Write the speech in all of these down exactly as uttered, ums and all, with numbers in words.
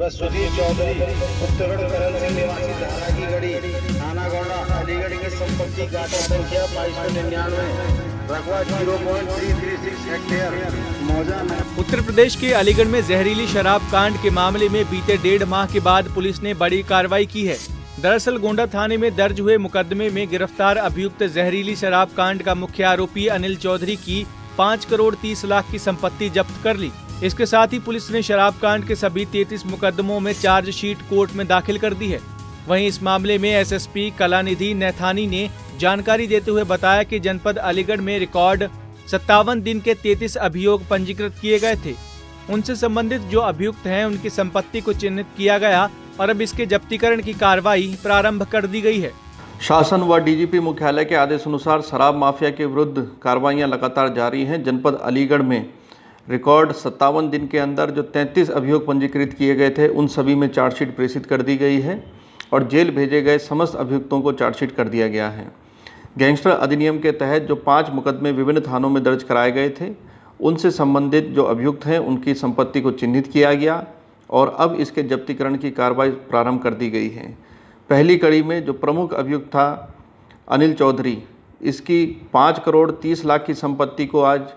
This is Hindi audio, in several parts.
सुधीर चौधरी उत्तरगढ़ करण सिंह निवासी धारा की गढ़ी थाना गौड़ा अलीगढ़ की संपत्ति गाटा संख्या बाईस सौ निन्यानवे रकबा zero point three three six hectare मौजा में। उत्तर प्रदेश के अलीगढ़ में जहरीली शराब कांड के मामले में बीते डेढ़ माह के बाद पुलिस ने बड़ी कार्रवाई की है। दरअसल गोंडा थाने में दर्ज हुए मुकदमे में गिरफ्तार अभियुक्त जहरीली शराब कांड का मुख्य आरोपी अनिल चौधरी की पाँच करोड़ तीस लाख की संपत्ति जब्त कर ली। इसके साथ ही पुलिस ने शराब कांड के सभी तैंतीस मुकदमों में चार्जशीट कोर्ट में दाखिल कर दी है। वहीं इस मामले में एसएसपी कलानिधि नैथानी ने जानकारी देते हुए बताया कि जनपद अलीगढ़ में रिकॉर्ड सत्तावन दिन के तैंतीस अभियोग पंजीकृत किए गए थे। उनसे संबंधित जो अभियुक्त हैं उनकी संपत्ति को चिन्हित किया गया और अब इसके जब्तीकरण की कार्रवाई प्रारंभ कर दी गई है। शासन व डीजीपी मुख्यालय के आदेश अनुसार शराब माफिया के विरुद्ध कार्रवाइयां लगातार जारी हैं। जनपद अलीगढ़ में रिकॉर्ड सत्तावन दिन के अंदर जो तैंतीस अभियोग पंजीकृत किए गए थे उन सभी में चार्जशीट प्रेषित कर दी गई है और जेल भेजे गए समस्त अभियुक्तों को चार्जशीट कर दिया गया है। गैंगस्टर अधिनियम के तहत जो पाँच मुकदमे विभिन्न थानों में दर्ज कराए गए थे उनसे संबंधित जो अभियुक्त हैं उनकी संपत्ति को चिन्हित किया गया और अब इसके जब्तीकरण की कार्रवाई प्रारंभ कर दी गई है। पहली कड़ी में जो प्रमुख अभियुक्त था अनिल चौधरी, इसकी पाँच करोड़ तीस लाख की संपत्ति को आज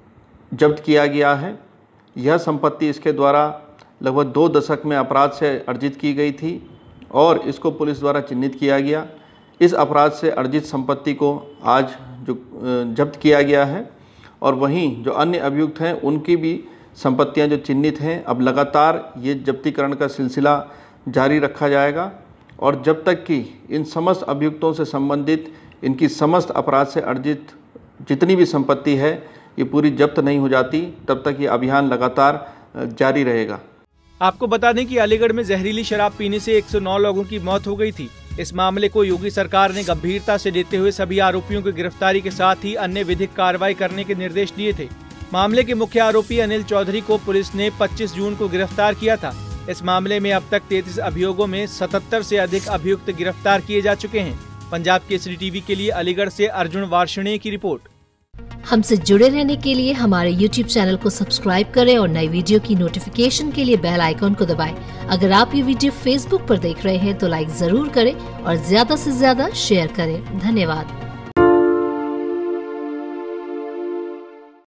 जब्त किया गया है। यह संपत्ति इसके द्वारा लगभग दो दशक में अपराध से अर्जित की गई थी और इसको पुलिस द्वारा चिन्हित किया गया। इस अपराध से अर्जित संपत्ति को आज जो जब्त किया गया है और वहीं जो अन्य अभियुक्त हैं उनकी भी संपत्तियां जो चिन्हित हैं, अब लगातार ये जब्तीकरण का सिलसिला जारी रखा जाएगा और जब तक कि इन समस्त अभियुक्तों से संबंधित इनकी समस्त अपराध से अर्जित जितनी भी संपत्ति है ये पूरी जब्त नहीं हो जाती तब तक ये अभियान लगातार जारी रहेगा। आपको बता दें कि अलीगढ़ में जहरीली शराब पीने से एक सौ नौ लोगों की मौत हो गई थी। इस मामले को योगी सरकार ने गंभीरता से लेते हुए सभी आरोपियों की गिरफ्तारी के साथ ही अन्य विधिक कार्रवाई करने के निर्देश दिए थे। मामले के मुख्य आरोपी अनिल चौधरी को पुलिस ने पच्चीस जून को गिरफ्तार किया था। इस मामले में अब तक तैंतीस अभियोगों में सतहत्तर से अधिक अभियुक्त गिरफ्तार किए जा चुके हैं। पंजाब केसरी टीवी के लिए अलीगढ़ से अर्जुन वार्ष्णेय की रिपोर्ट। हमसे जुड़े रहने के लिए हमारे यूट्यूब चैनल को सब्सक्राइब करें और नई वीडियो की नोटिफिकेशन के लिए बेल आइकॉन को दबाएं। अगर आप ये वीडियो फेसबुक पर देख रहे हैं तो लाइक जरूर करें और ज्यादा से ज्यादा शेयर करें। धन्यवाद।